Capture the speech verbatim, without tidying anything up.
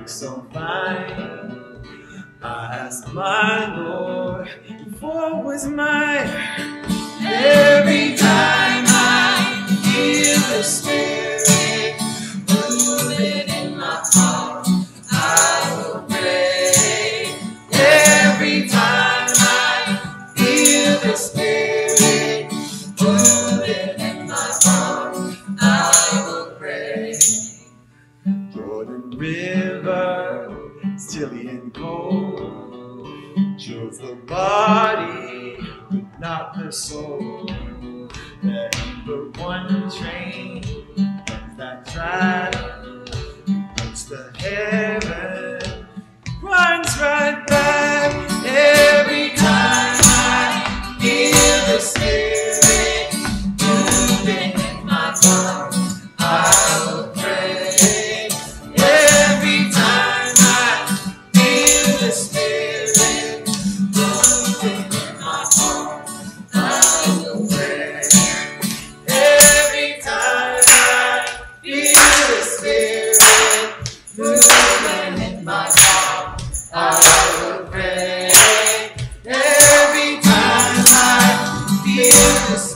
look so fine. I asked my Lord if all was mine. Every time I feel the Spirit moving in my heart, I will pray. Every time I feel the Spirit moving in my heart, I will pray. Jordan River, stilly and cold, shows the body, but not the soul. Remember one train runs that track, runs to heaven, runs right back. Every time I feel the Spirit moving in my heart, I will pray. Every time I feel the Spirit moving in my heart, I will pray. Every time I feel the Spirit moving in my heart, I will pray. Every time I feel the Spirit